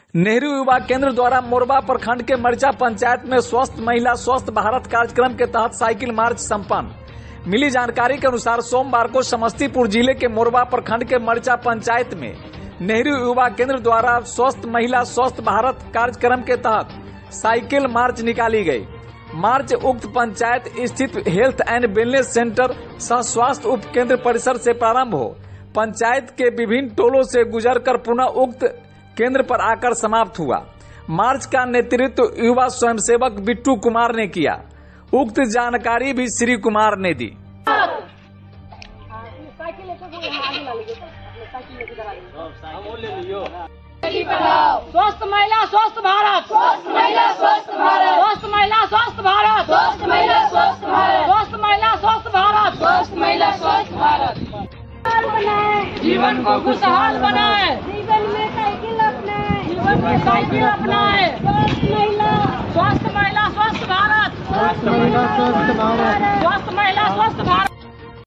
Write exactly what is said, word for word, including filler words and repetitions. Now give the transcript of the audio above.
नेहरू युवा केंद्र द्वारा मोरबा प्रखंड के मरिचा पंचायत में स्वस्थ महिला स्वस्थ भारत कार्यक्रम के तहत साइकिल मार्च संपन्न। मिली जानकारी के अनुसार सोमवार को समस्तीपुर जिले के मोरबा प्रखंड के मरिचा पंचायत में नेहरू युवा केंद्र द्वारा स्वस्थ महिला स्वस्थ भारत कार्यक्रम के तहत साइकिल मार्च निकाली गई। मार्च उक्त पंचायत स्थित हेल्थ एंड वेलनेस सेंटर सह स्वास्थ्य उप केंद्र परिसर से प्रारंभ हो पंचायत के विभिन्न टोलों से गुजरकर पुनः उक्त केंद्र पर आकर समाप्त हुआ। मार्च का नेतृत्व युवा स्वयंसेवक बिट्टू कुमार ने किया। उक्त जानकारी भी श्री कुमार ने दी। स्वस्थ महिला स्वस्थ भारत, स्वस्थ महिला स्वस्थ भारत, स्वस्थ महिला स्वस्थ भारत, स्वस्थ महिला स्वस्थ भारत, स्वस्थ महिला स्वस्थ भारत, स्वस्थ महिला स्वस्थ भारत। जीवन को खुशहाल बनाए, जीवन में साइकिल अपनाए, जीवन में साइकिल अपनाए। स्वस्थ महिला स्वस्थ महिला स्वस्थ भारत, स्वस्थ महिला स्वस्थ भारत।